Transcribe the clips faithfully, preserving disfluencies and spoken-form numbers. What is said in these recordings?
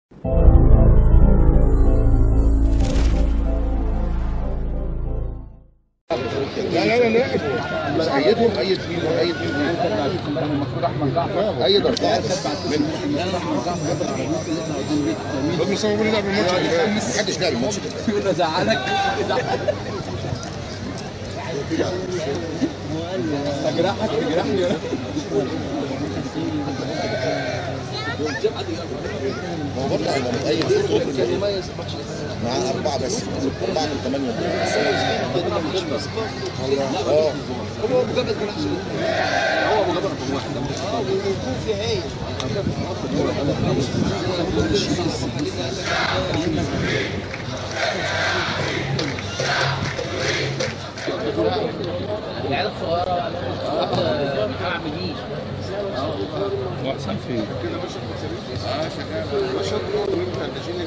لا لا لا بس ايدهم ايد مين ايد مين المفروض احمد جعفر ايد اربعه بس هم صوروا لعب الماتش ما حدش لعب الماتش ده يقول له زعلك تجرحك تجرحني هو برضه هيبقى متأيد كان يميز الماتش مع أربعة بس أربعة من ثمانية اه هو مجرد بنفس هو مجرد رقم واحد اه والوقوف في هايل العيال الصغيرة عاملين هو حسام فين؟ كده ماشي اه شغال نشاط والمفندشين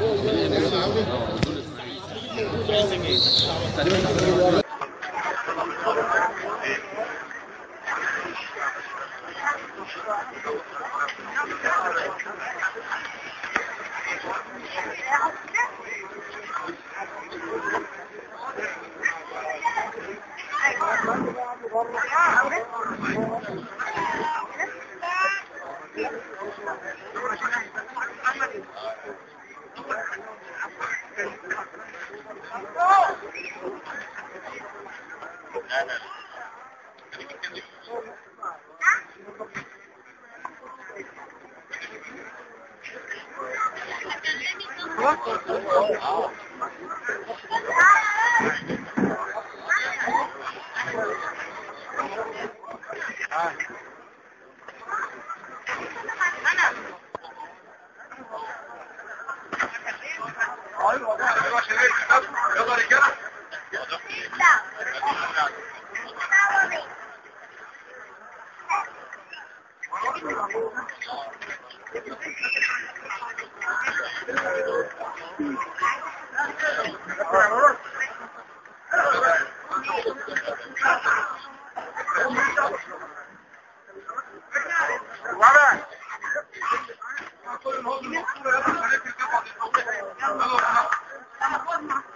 اللي Vamos!